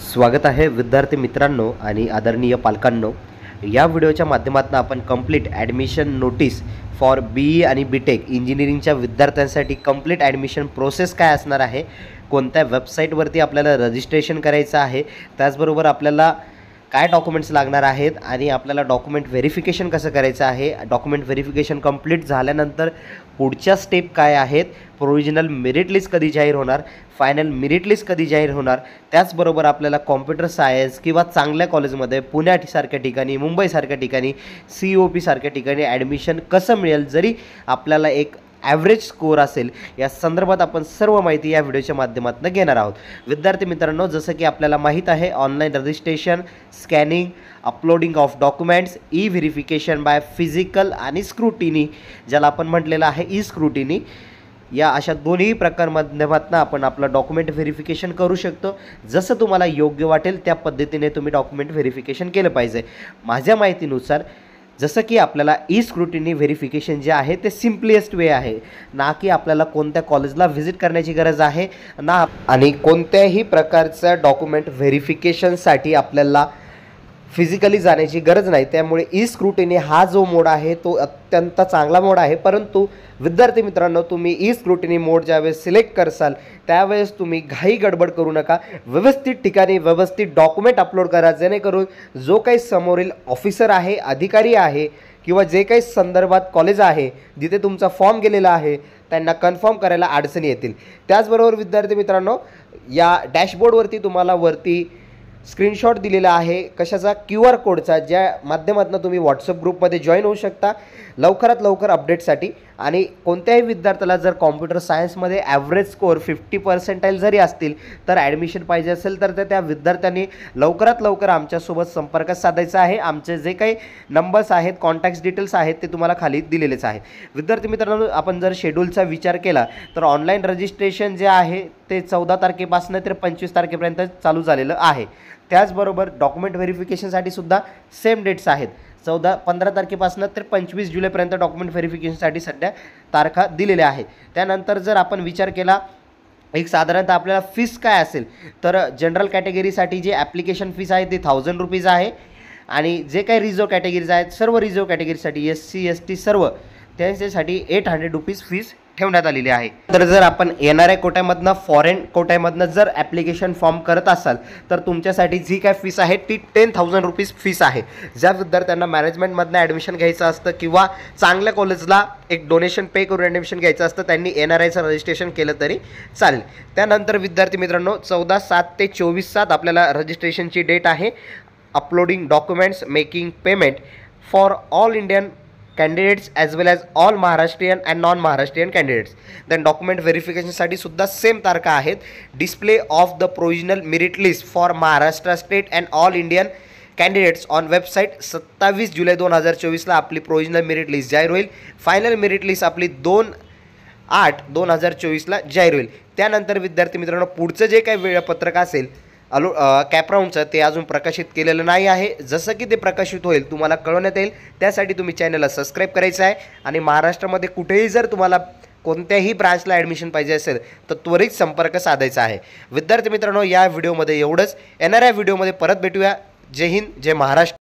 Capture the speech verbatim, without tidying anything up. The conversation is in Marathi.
स्वागत आहे विद्यार्थी मित्रांनो आणि आदरणीय पालकांनो। या व्हिडिओच्या माध्यमातून आपण complete admission notice for BE आणि बीटेक इंजिनिअरिंगच्या विद्यार्थ्यांसाठी कंप्लीट ॲडमिशन प्रोसेस काय असणार आहे, कोणत्या वेबसाईटवरती आपल्याला रजिस्ट्रेशन करायचं आहे, त्याचबरोबर आपल्याला काय डॉक्युमेंट्स लागणार आहेत आणि आपल्याला डॉक्युमेंट व्हेरिफिकेशन कसं करायचं आहे, डॉक्युमेंट व्हेरिफिकेशन कंप्लीट झाल्यानंतर पुढच्या स्टेप काय आहेत, प्रोविजनल मेरिट लिस्ट कधी जाहीर होणार, फायनल मेरिट लिस्ट कधी जाहीर होणार, त्याचबरोबर आपल्याला कॉम्प्युटर सायन्स किंवा चांगल्या कॉलेजमध्ये पुण्यासारख्या ठिकाणी, मुंबईसारख्या ठिकाणी, सी ओ पी सारख्या ठिकाणी ॲडमिशन कसं मिळेल जरी आपल्याला एक ॲव्हरेज स्कोअर असेल, या संदर्भात आपण सर्व माहिती या व्हिडिओच्या माध्यमातून घेणार आहोत। विद्यार्थी मित्रांनो, जसं की आपल्याला माहीत आहे online registration, scanning, uploading of documents, e verification by physical आणि स्क्रुटिनी, ज्याला आपण म्हटलेलं आहे ई स्क्रुटिनी, या अशा दोन्ही प्रकार माध्यमातून आपण आपलं डॉक्युमेंट व्हेरिफिकेशन करू शकतो। जसं तुम्हाला योग्य वाटेल त्या पद्धतीने तुम्ही डॉक्युमेंट व्हेरिफिकेशन केलं पाहिजे। माझ्या माहितीनुसार जसं की आपल्याला ई स्क्रुटिनी व्हेरिफिकेशन जे आहे ते सिम्पलेस्ट वे आहे, ना की आपल्याला कोणत्या कॉलेजला व्हिजिट करण्याची गरज आहे ना, आणि कोणत्याही प्रकारचं डॉक्युमेंट व्हेरिफिकेशनसाठी आपल्याला फिजिकली जाण्याची गरज नाही। त्यामुळे ई स्क्रुटिनी हा जो मोड आहे तो अत्यंत चांगला मोड आहे। परंतु विद्यार्थी मित्रांनो, तुम्ही ई स्क्रुटिनी मोड ज्यावेळेस सिलेक्ट करसाल त्यावेळेस तुम्ही घाई गडबड करू नका, व्यवस्थित ठिकाणी व्यवस्थित डॉक्युमेंट अपलोड करा, जेणेकरून जो काही समोरील ऑफिसर आहे, अधिकारी आहे किंवा जे काही संदर्भात कॉलेज आहे जिथे तुमचा फॉर्म गेलेला आहे त्यांना कन्फर्म करायला अडचणी येतील। त्याचबरोबर विद्यार्थी मित्रांनो, या डॅशबोर्डवरती तुम्हाला वरती स्क्रीनशॉट दिलेला आहे कशाचा, क्यू आर कोडचा, ज्या माध्यमातून तुम्ही व्हॉट्सअप ग्रुपमध्ये जॉईन होऊ शकता लवकरात लवकर अपडेटसाठी। आणि कोणत्याही विद्यार्थ्याला जर कॉम्प्युटर सायन्समध्ये ॲव्हरेज स्कोअर फिफ्टी पर्सेंटाईल जरी असतील तर ॲडमिशन पाहिजे असेल तर त्या विद्यार्थ्यांनी लवकरात लवकर आमच्यासोबत संपर्क साधायचा आहे। आमचे जे काही नंबर्स आहेत, कॉन्टॅक्ट डिटेल्स आहेत ते तुम्हाला खाली दिलेलेच आहेत। विद्यार्थी मित्रांनो, आपण जर शेड्यूलचा विचार केला तर ऑनलाईन रजिस्ट्रेशन जे आहे ते चौदा तारखेपासून तर पंचवीस तारखेपर्यंत चालू झालेलं आहे। त्याचबरोबर डॉक्युमेंट व्हेरिफिकेशनसाठी सुद्धा सेम डेट्स आहेत, चौदा पंधरा तारखेपासून तर पंचवीस जुलैपर्यंत डॉक्युमेंट व्हेरिफिकेशनसाठी सध्या तारखा दिलेल्या आहेत। त्यानंतर जर आपण विचार केला एक साधारणतः आपल्याला फीस काय असेल तर जनरल कॅटेगरीसाठी जे ॲप्लिकेशन फीस आहे ते थाउजंड रुपीज आहे, आणि जे काही रिझर्व कॅटेगरीज आहेत सर्व रिझर्व कॅटेगरीसाठी एस सी एस टी सर्व त्यांच्यासाठी एट हंड्रेड रुपीज फीस ठेवण्यात आलेली आहे। तर जर आपण एन आर आय कोट्यामधनं, फॉरेन कोट्यामधनं जर ॲप्लिकेशन फॉर्म करत असाल तर तुमच्यासाठी जी काय फीस आहे ती टेन थाउजंड रुपीज फीस आहे। ज्या विद्यार्थ्यांना मॅनेजमेंटमधनं ॲडमिशन घ्यायचं असतं किंवा चांगल्या कॉलेजला एक डोनेशन पे करून ॲडमिशन घ्यायचं असतं त्यांनी एन आर आयचं रजिस्ट्रेशन केलं तरी चालेल। त्यानंतर विद्यार्थी मित्रांनो, चौदा सात ते चोवीस सात आपल्याला रजिस्ट्रेशनची डेट आहे। Uploading documents, making payment for all Indian candidates as well as all Maharashtrian and non Maharashtrian candidates. then document verification साठी सुद्धा सेम तारखा आहेत। Display of the provisional merit list for Maharashtra state and all Indian candidates on website सत्तावीस जुलै दोन हजार चोवीसला आपली प्रोविजनल मेरिट लिस्ट जाहीर होईल। फायनल मेरिट लिस्ट आपली दोन आठ दोन हजार चोवीसला जाहीर होईल। त्यानंतर विद्यार्थी मित्रांनो, पुढचं जे काही वेळापत्रक असेल अलो कॅपराऊंडचं ते अजून प्रकाशित केलेलं नाही आहे। जसं की ते प्रकाशित होईल तुम्हाला कळवण्यात येईल, त्यासाठी तुम्ही चॅनलला सबस्क्राईब करायचं आहे। आणि महाराष्ट्रामध्ये कुठेही जर तुम्हाला कोणत्याही ब्रांचला ॲडमिशन पाहिजे असेल तर त्वरित संपर्क साधायचा आहे। विद्यार्थी मित्रांनो, या व्हिडिओमध्ये एवढंच। येणाऱ्या व्हिडिओमध्ये परत भेटूया। जय हिंद, जय महाराष्ट्र।